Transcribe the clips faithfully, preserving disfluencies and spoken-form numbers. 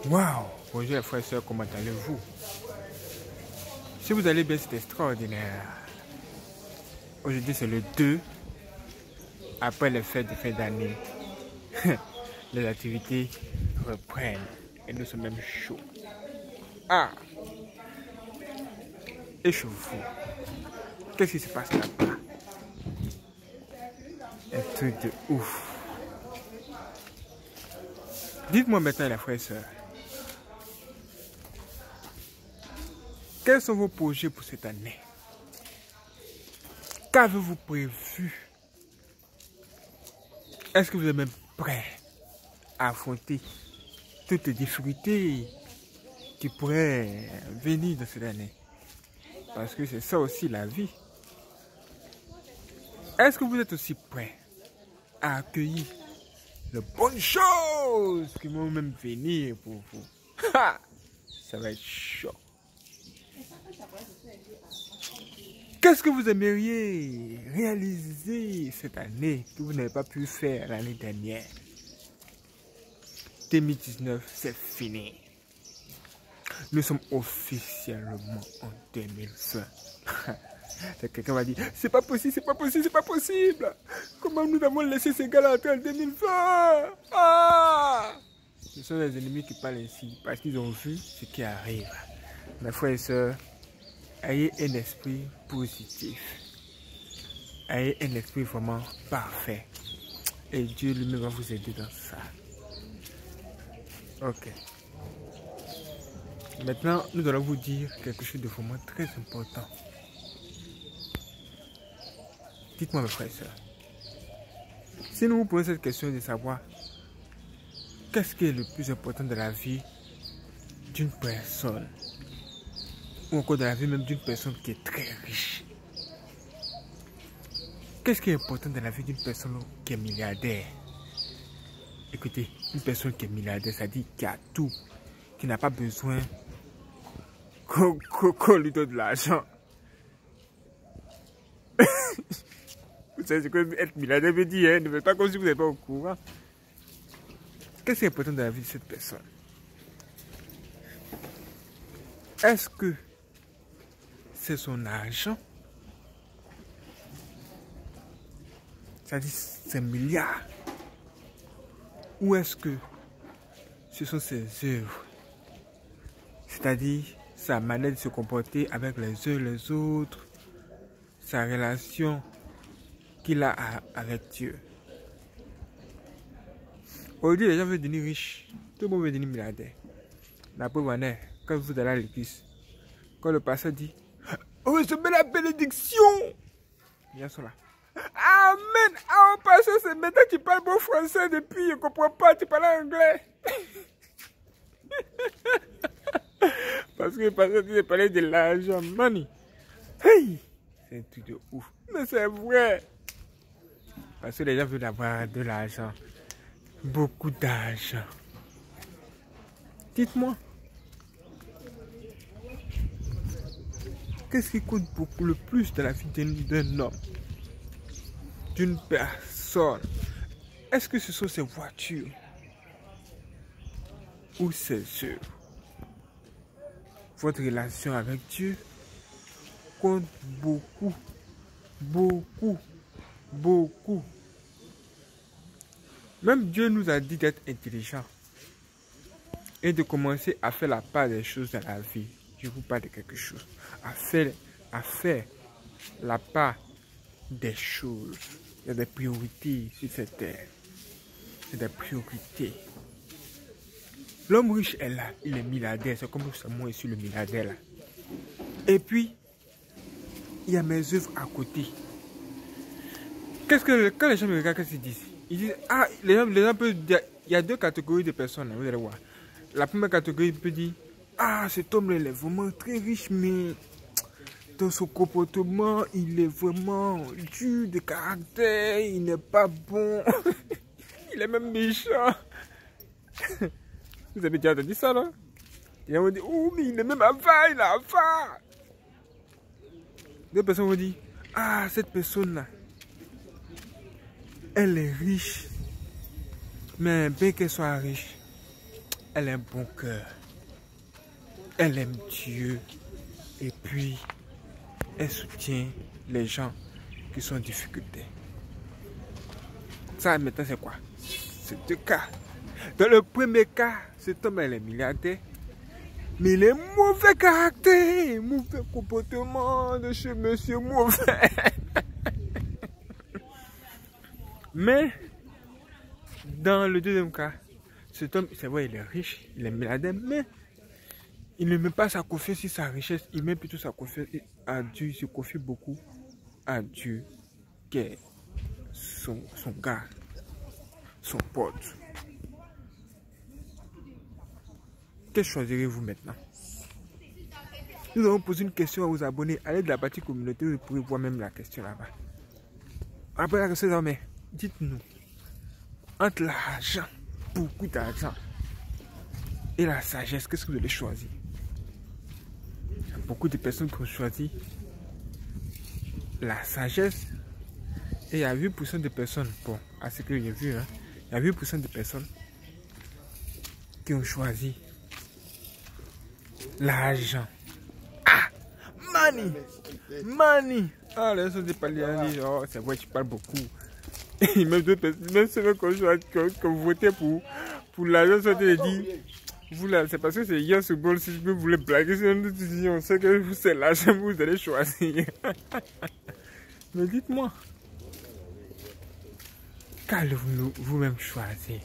Waouh! Bonjour les frères et sœurs, comment allez-vous? Si vous allez bien, c'est extraordinaire. Aujourd'hui, c'est le deux. Après les fêtes de fin d'année, les activités reprennent. Et nous sommes même chauds. Ah! Échauffez-vous. Qu'est-ce qui se passe là-bas? Un truc de ouf. Dites-moi maintenant, les frères et sœurs. Quels sont vos projets pour cette année? Qu'avez-vous prévu? Est-ce que vous êtes même prêt à affronter toutes les difficultés qui pourraient venir dans cette année? Parce que c'est ça aussi la vie. Est-ce que vous êtes aussi prêt à accueillir les bonnes choses qui vont même venir pour vous? Ha! Ça va être chaud. Qu'est-ce que vous aimeriez réaliser cette année que vous n'avez pas pu faire l'année dernière? deux mille dix-neuf, c'est fini. Nous sommes officiellement en deux mille vingt. Quelqu'un va dire, c'est pas possible, c'est pas possible, c'est pas possible. Comment nous avons laissé ces gars-là en deux mille vingt? Ah! Ce sont les ennemis qui parlent ainsi parce qu'ils ont vu ce qui arrive. Mes frères et sœurs, ayez un esprit positif. Ayez un esprit vraiment parfait. Et Dieu lui-même va vous aider dans ça. Ok. Maintenant, nous allons vous dire quelque chose de vraiment très important. Dites-moi, mes frères et sœurs. Si nous vous posons cette question de savoir qu'est-ce qui est le plus important de la vie d'une personne, ou encore de la vie même d'une personne qui est très riche. Qu'est-ce qui est important dans la vie d'une personne qui est milliardaire? Écoutez, une personne qui est milliardaire, ça dit qu'il a tout, qui n'a pas besoin qu'on qu'on lui donne de l'argent. Vous savez ce que être milliardaire veut dire, hein? Ne faites pas comme si vous n'êtes pas au courant. Qu'est-ce qui est important dans la vie de cette personne? Est-ce que c'est son argent? C'est-à-dire ses milliards? Ou est-ce que ce sont ses œuvres? C'est-à-dire sa manière de se comporter avec les uns les autres, sa relation qu'il a avec Dieu. Aujourd'hui, les gens veulent devenir riches. Tout le monde veut devenir milliardaire. La preuve en est, quand vous allez à l'église, quand le pasteur dit « On recevez la bénédiction !» Les gens sont là. Amen! Ah, pasteur, c'est maintenant que tu parles bon français depuis, je ne comprends pas, tu parles anglais. Parce que le pasteur dit de parler de l'argent, money. Hey! C'est un truc de ouf. Mais c'est vrai. Parce que les gens veulent avoir de l'argent. Beaucoup d'argent. Dites-moi. Qu'est-ce qui compte beaucoup le plus dans la vie d'un homme? D'une personne? Est-ce que ce sont ses voitures? Ou ses œuvres? Votre relation avec Dieu compte beaucoup. Beaucoup. Beaucoup. Même Dieu nous a dit d'être intelligents et de commencer à faire la part des choses dans la vie. Je vous parle de quelque chose. À faire, à faire la part des choses. Il y a des priorités sur cette terre. Il y a des priorités. L'homme riche est là. Il est milliardaire. C'est comme moi, je suis le milliardaire là. Et puis, il y a mes œuvres à côté. Qu'est-ce que, quand les gens me regardent, qu'est-ce qu'ils disent? Ils disent, ah, les gens, les gens peuvent dire, il y a deux catégories de personnes, vous allez voir. La première catégorie peut dire, ah, cet homme-là, il est vraiment très riche, mais dans son comportement, il est vraiment dur de caractère, il n'est pas bon, il est même méchant. Vous avez déjà entendu ça, non? Les gens vont dire, oh, mais il est même avare, il est avare. Deux personnes vont dire, ah, cette personne-là, elle est riche, mais bien qu'elle soit riche, elle a un bon cœur. Elle aime Dieu. Et puis, elle soutient les gens qui sont en difficulté. Ça, maintenant, c'est quoi? C'est deux cas. Dans le premier cas, cet homme, elle est milliardaire. Mais il est mauvais caractère, mauvais comportement de ce monsieur, mauvais. Mais, dans le deuxième cas, cet homme, c'est vrai, il est riche, il est milliardaire, mais il ne met pas sa confiance sur sa richesse, il met plutôt sa confiance à Dieu, il se confie beaucoup à Dieu, qui est son, son gars, son pote. Que choisirez-vous maintenant? Nous allons poser une question à vos abonnés. Allez de la partie communauté, vous pourrez voir même la question là-bas. Après la question, mais dites-nous, entre l'argent, beaucoup d'argent, et la sagesse, qu'est-ce que vous allez choisir? Il y a beaucoup de personnes qui ont choisi la sagesse. Et il y a huit pour cent de personnes, bon, à ce que j'ai vu, hein, il y a huit pour cent de personnes qui ont choisi l'argent. Ah! Money! Money! Ah, les gens de parler, oh, c'est vrai, tu parles beaucoup. Et même d'autres personnes, même ceux qui ont voté pour, pour l'argent, sont de dire, vous là, c'est parce que c'est hier ce bol, si je peux vous les blaguer, si on sait que c'est l'argent que vous allez choisir. Mais dites-moi, qu'allez-vous vous-même choisir?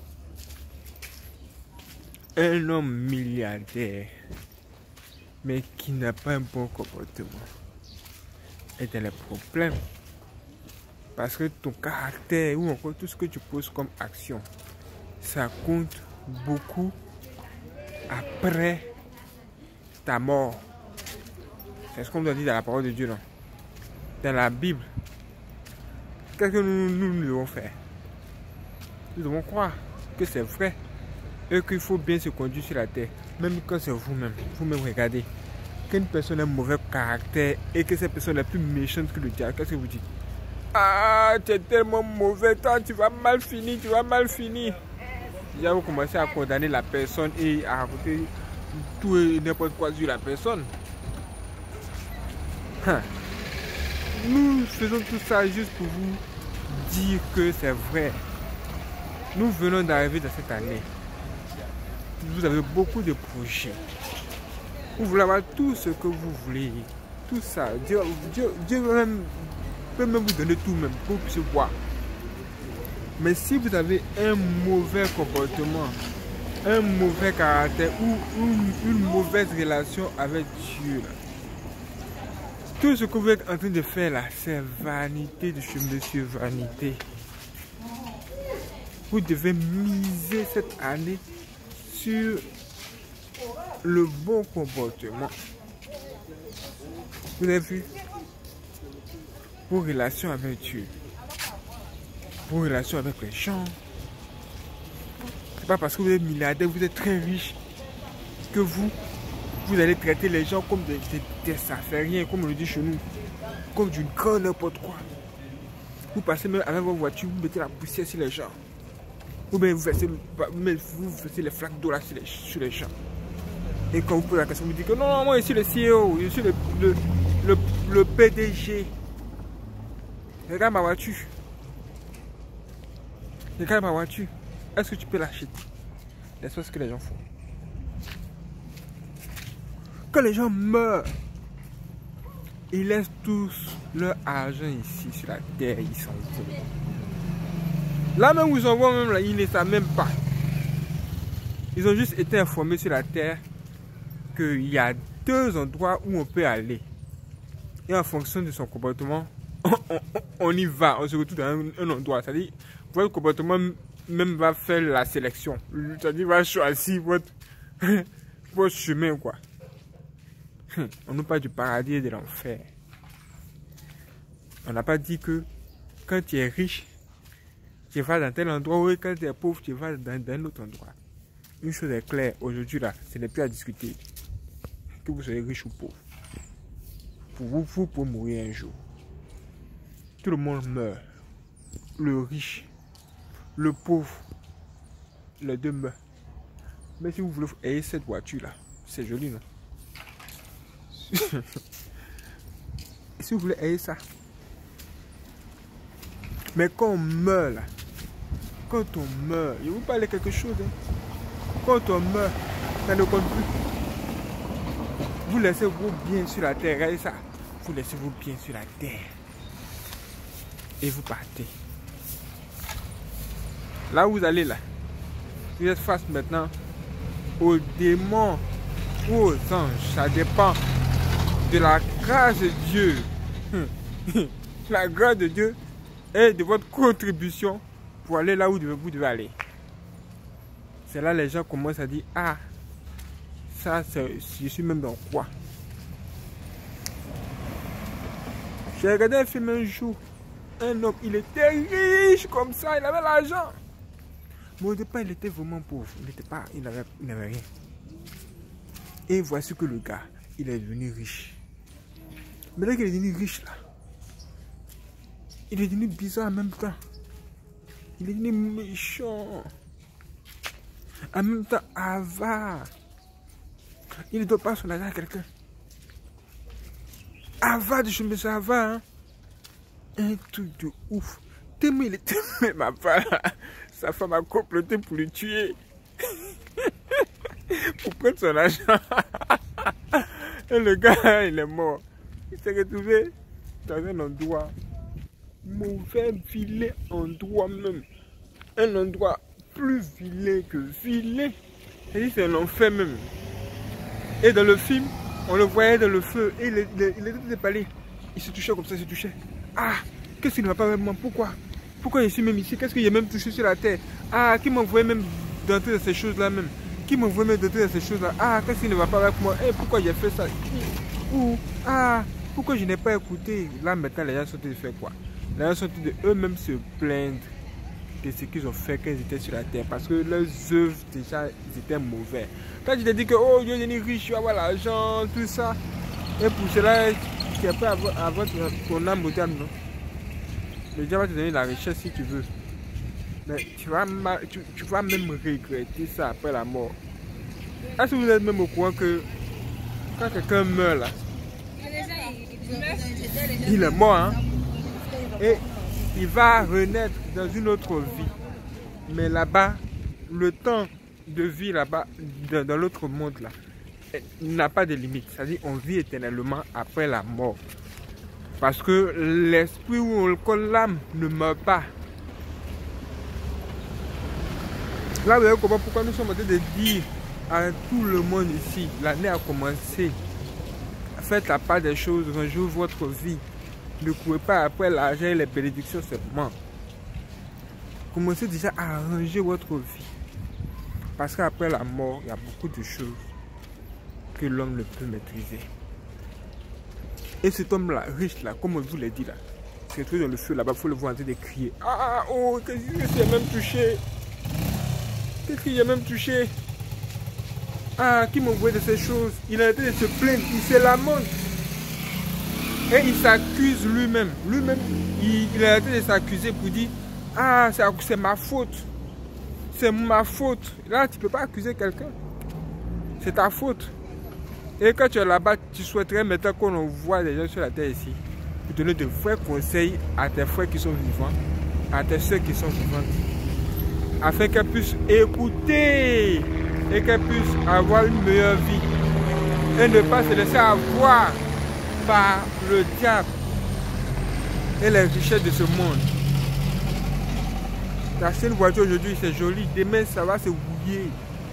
Un homme milliardaire, mais qui n'a pas un bon comportement, est dans les problèmes. Parce que ton caractère ou encore tout ce que tu poses comme action, ça compte beaucoup après ta mort. C'est ce qu'on doit dire dans la parole de Dieu, non? Dans la Bible, qu'est-ce que nous, nous, nous devons faire? Nous devons croire que c'est vrai et qu'il faut bien se conduire sur la terre, même quand c'est vous-même. Vous-même regardez qu'une personne a un mauvais caractère et que cette personne est plus méchante que le diable. Qu'est-ce que vous dites? Ah, tu es tellement mauvais, toi, tu vas mal finir, tu vas mal finir. Déjà, vous commencez à condamner la personne et à raconter tout et n'importe quoi sur la personne. Hein. Nous faisons tout ça juste pour vous dire que c'est vrai. Nous venons d'arriver dans cette année. Vous avez beaucoup de projets. Vous voulez avoir tout ce que vous voulez. Tout ça. Dieu, Dieu, Dieu même, peut même vous donner tout même pour se voir. Mais si vous avez un mauvais comportement, un mauvais caractère ou une, une mauvaise relation avec Dieu, là, tout ce que vous êtes en train de faire là, c'est vanité de chez monsieur vanité. Vous devez miser cette année sur le bon comportement. Vous avez vu? Vos relations avec Dieu, vos relations avec les gens. C'est pas parce que vous êtes milliardaire, vous êtes très riche, que vous, vous allez traiter les gens comme des, des, des affairiens, comme on le dit chez nous, comme d'une grande n'importe quoi. Vous passez même avec votre voiture, vous mettez la poussière sur les gens. Ou bien vous versez, vous versez les flaques d'eau là sur les, sur les gens. Et quand vous posez la question, vous dites que non, non, moi je suis le C E O, je suis le, le, le, le P D G. Regarde ma voiture. Regarde ma voiture. Est-ce que tu peux l'acheter? C'est ce que les gens font. Quand les gens meurent, ils laissent tous leur argent ici sur la terre, ils s'en vont. Là même où ils s'en vont, même là, ils ne savent même pas. Ils ont juste été informés sur la terre qu'il y a deux endroits où on peut aller. Et en fonction de son comportement, on, on, on y va, on se retrouve dans un, un endroit. C'est-à-dire, votre comportement même va faire la sélection. C'est-à-dire, va choisir votre, votre chemin, quoi. On n'a pas du paradis et de l'enfer. On n'a pas dit que quand tu es riche, tu vas dans tel endroit, ou quand tu es pauvre, tu vas dans, dans un autre endroit. Une chose est claire, aujourd'hui là, ce n'est plus à discuter. Que vous soyez riche ou pauvre. Pour vous, vous pouvez mourir un jour. Tout le monde meurt. Le riche, le pauvre, les deux meurent. Mais si vous voulez, ayez cette voiture-là. C'est joli, non? Si vous voulez, ayez ça. Mais quand on meurt, là, quand on meurt, je vous parle de quelque chose. Hein. Quand on meurt, ça ne compte plus. Vous laissez vos biens sur la terre. Regardez ça. Vous laissez vos biens sur la terre. Et vous partez. Là où vous allez, là, vous êtes face maintenant aux démons ou aux anges. Ça dépend de la grâce de Dieu. La grâce de Dieu et de votre contribution pour aller là où vous devez aller. C'est là que les gens commencent à dire, ah, ça, je suis même dans quoi? J'ai regardé un film un jour. Un homme, il était riche comme ça, il avait l'argent. Mais au départ, il était vraiment pauvre. Il n'était pas, il n'avait il n'avait rien. Et voici que le gars, il est devenu riche. Mais là qu'il est devenu riche, là, il est devenu bizarre en même temps. Il est devenu méchant. En même temps, avare. Il ne doit pas son argent à quelqu'un. Avare de chemin, ça va, hein. Un truc de ouf. Tellement il était même avare. Sa femme a comploté pour le tuer. Pour prendre son argent. Et le gars, il est mort. Il s'est retrouvé dans un endroit mauvais, vilain endroit même. Un endroit plus vilain que vilain. C'est un enfer même. Et dans le film, on le voyait dans le feu. Et il était dépalé. Il se touchait comme ça, il se touchait. Ah, qu'est-ce qui ne va pas avec moi? Pourquoi? Pourquoi je suis même ici? Qu'est-ce que j'ai même touché sur la terre? Ah, qui m'envoie même d'entrer dans ces choses-là même? Qui m'envoie même d'entrer dans ces choses-là? Ah, qu'est-ce qui ne va pas avec moi? Et pourquoi j'ai fait ça? Ou, ah, pourquoi je n'ai pas écouté? Là, maintenant, les gens sont de faire quoi? Les gens sont de eux-mêmes se plaindre de ce qu'ils ont fait quand ils étaient sur la terre. Parce que leurs œuvres, déjà, ils étaient mauvais. Quand tu te dis que, oh, Dieu est riche, tu vas avoir l'argent, tout ça. Et pour cela, tu n'as pas avoir, avoir ton âme moderne, non? Le diable va te donner la richesse si tu veux. Mais tu vas, tu, tu vas même regretter ça après la mort. Est-ce que vous êtes même au courant que quand quelqu'un meurt là, il est mort, hein? Et il va renaître dans une autre vie. Mais là-bas, le temps de vie là-bas, dans, dans l'autre monde là, n'a pas de limite. C'est-à-dire qu'on vit éternellement après la mort. Parce que l'esprit où on le colle l'âme ne meurt pas. Là, vous voyez pourquoi nous sommes en train de dire à tout le monde ici, l'année a commencé. Faites la part des choses, rangez votre vie. Ne courez pas après l'argent et les bénédictions seulement. Commencez déjà à arranger votre vie. Parce qu'après la mort, il y a beaucoup de choses que l'homme ne peut maîtriser. Et cet homme-là, riche là, comme je vous l'ai dit là, se retrouve dans le feu là-bas, il faut le voir en train de crier. Ah, oh, qu'est-ce que j'ai même touché? Qu'est-ce qu'il a même touché? Ah, qui m'envoie de ces choses? Il a été de se plaindre, il se lamente. Et il s'accuse lui-même. Lui-même, il, il a été de s'accuser pour dire, ah, c'est ma faute. C'est ma faute. Là, tu ne peux pas accuser quelqu'un. C'est ta faute. Et quand tu es là-bas, tu souhaiterais maintenant qu'on envoie des gens sur la terre ici pour donner de vrais conseils à tes frères qui sont vivants, à tes soeurs qui sont vivantes, afin qu'elles puissent écouter et qu'elles puissent avoir une meilleure vie et ne pas se laisser avoir par le diable et les richesses de ce monde. T'acheter une voiture aujourd'hui, c'est joli, demain ça va se bouiller.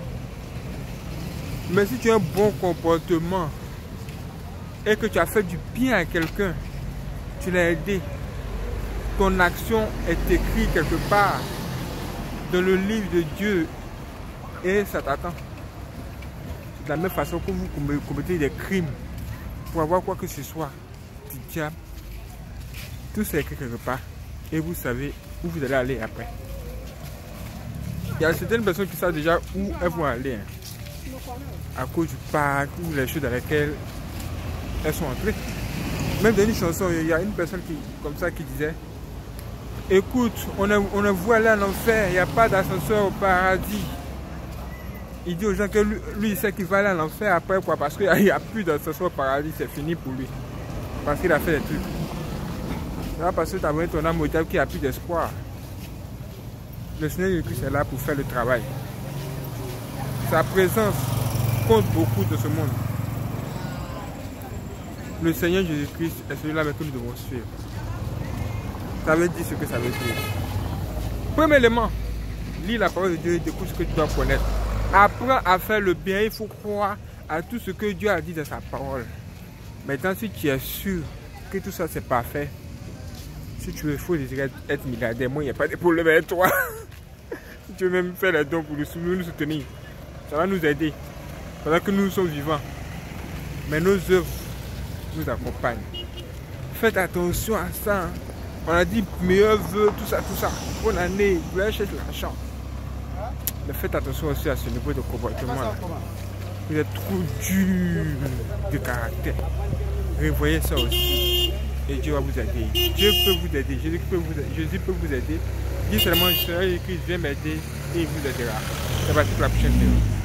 Mais si tu as un bon comportement et que tu as fait du bien à quelqu'un, tu l'as aidé, ton action est écrite quelque part dans le livre de Dieu et ça t'attend. De la même façon que vous commettez des crimes pour avoir quoi que ce soit du diable, tout c'est écrit quelque part et vous savez où vous allez aller après. Il y a certaines personnes qui savent déjà où elles vont aller. Hein. À cause du parc ou les choses dans lesquelles elles sont entrées. Même dans une chanson, il y a une personne qui, comme ça qui disait, écoute, on a, on a voulu aller en enfer, il n'y a pas d'ascenseur au paradis. Il dit aux gens que lui, lui il sait qu'il va aller en enfer après quoi, parce qu'il n'y a plus d'ascension au paradis, c'est fini pour lui. Parce qu'il a fait des trucs. C'est pas parce que tu as donné ton âme au diable qu'il n'y a plus d'espoir. Le Seigneur Jésus-Christ est là pour faire le travail. Sa présence compte beaucoup de ce monde. Le Seigneur Jésus-Christ est celui-là que nous devons suivre. Ça veut dire ce que ça veut dire. Premièrement, lis la parole de Dieu et découvre ce que tu dois connaître. Apprends à faire le bien, il faut croire à tout ce que Dieu a dit dans sa parole. Maintenant, si tu es sûr que tout ça c'est parfait, si tu veux, il faut désirer être milliardaire, moi il n'y a pas de problème avec toi. Si tu veux même faire les dons pour nous, nous soutenir, ça va nous aider. Pendant que nous sommes vivants. Mais nos œuvres nous accompagnent. Faites attention à ça. Hein. On a dit meilleurs vœux, tout ça, tout ça. Bonne année, vous allez chercher l'argent. Mais faites attention aussi à ce niveau de comportement là. Vous êtes trop dur de caractère. Revoyez ça aussi. Et Dieu va vous aider. Dieu peut vous aider. Jésus peut vous aider. Jésus peut vous aider. Dis seulement, Jésus-Christ vient m'aider et il vous aidera. C'est parti pour la prochaine vidéo.